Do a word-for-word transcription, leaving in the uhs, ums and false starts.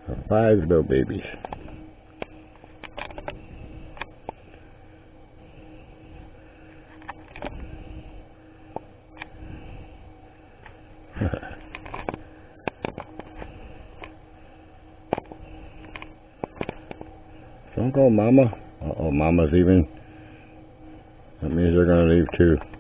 Five little babies. Don't go, Mama. Uh oh, Mama's leaving. That means they're gonna leave too.